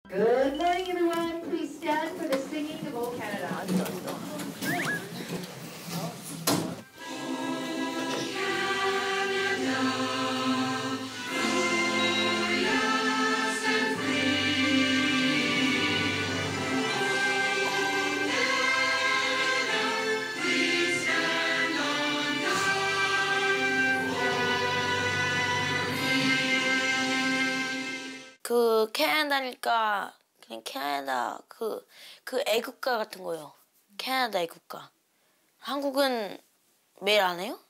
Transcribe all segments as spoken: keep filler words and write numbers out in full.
Good morning, everyone. Please stand for the singing of O Canada. 그 캐나다니까 그냥 캐나다 그 그 애국가 같은 거요. 캐나다 애국가. 한국은 매일 안 해요?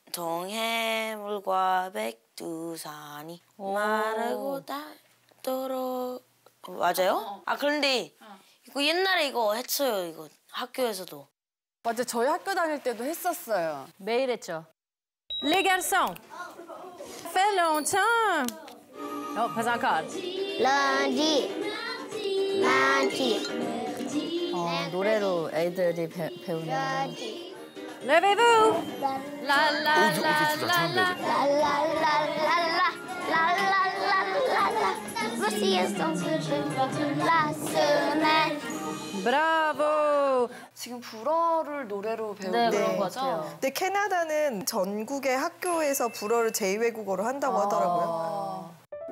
동해물과 백두산이 마르고 닳도록 맞아요? 아 그런데 이거 옛날에 이거 했어요. 이거 학교에서도. 맞아, 저희 학교 다닐 때도 했었어요. 매일 했죠. Les garçons, fait longtemps. Oh, pas encore. lundi, lundi, 어, 노래로 애들이 배, 배우는. lundi. Levez-vous. La la la la la. La la la la la, la la la la la. Voici un son de la semaine. 브라보. 지금 불어를 노래로 배우는 네, 그런 거 거죠. 근데 캐나다는 전국의 학교에서 불어를 제이 외국어로 한다고 하더라고요.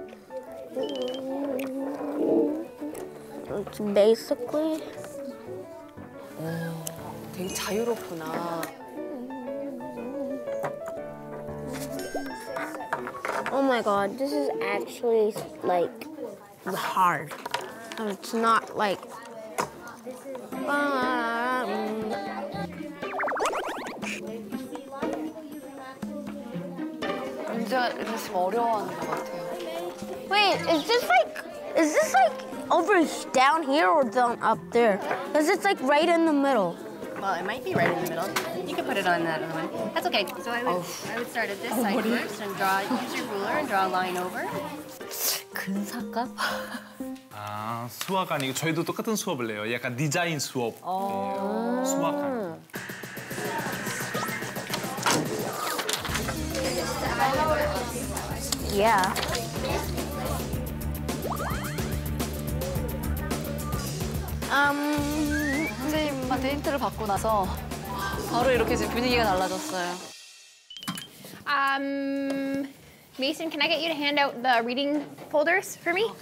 Basically. 되게 자유롭구나. Oh my god, this is actually like hard. And it's not like. Um, 은지가 은지 지금 어려워하는 것 같아요. wait, is this like, is this like over down here or down up there? Because it's like right in the middle. Well, it might be right in the middle. You can put it on that other one. That's okay. So I would, I would start at this side first and draw, use your ruler and draw a line over. 근사값? 아, 수학 아니고 저희도 똑같은 수업을 해요. 약간 디자인 수업. 예, 수학 아니고. Yeah. 음, 선생님한테 힌트를 받고 나서 바로 이렇게 지금 분위기가 달라졌어요. Um, Mason, can I get you to hand out the reading folders for me?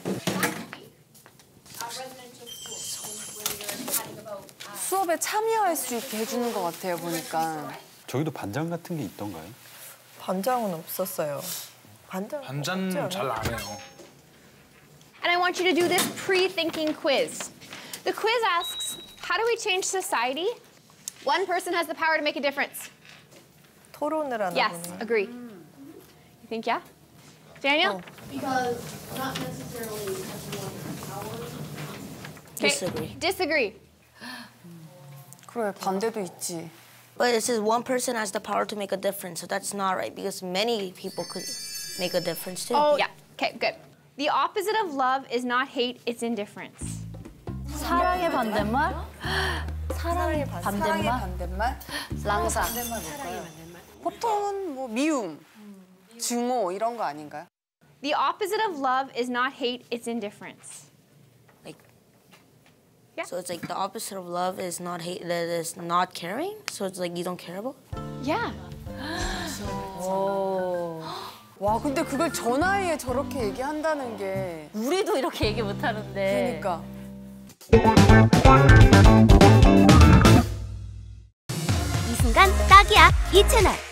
수업에 참여할 수 있게 해주는 것 같아요, 보니까. 저기도 반장 같은 게 있던가요? 반장은 없었어요. 반장 반찬 잘 안 해요. And I want you to do this pre-thinking quiz. The quiz asks, how do we change society? One person has the power to make a difference. 토론을 하나 Yes, 보네요. agree. You think yeah? Daniel? Because not necessarily everyone has power. Disagree. Disagree. 그래, 반대도 있지. But it says one person has the power to make a difference, so that's not right because many people could make a difference too. Oh, yeah. Okay, good. The opposite of love is not hate, it's indifference. 사랑의 반대말? 사랑의 반대말? 사랑의 반대말? 랑사. 보통은 뭐 미움, 증오 이런 거 아닌가요? The opposite of love is not hate, it's indifference. Like, Yeah. so it's like the opposite of love is not hate, that is not caring. So it's like you don't care about. Yeah. 오. 와, 근데 그걸 저 나이에 저렇게 얘기한다는 게. 우리도 이렇게 얘기 못 하는데. 그러니까. 이 순간 딱이야, 이 채널.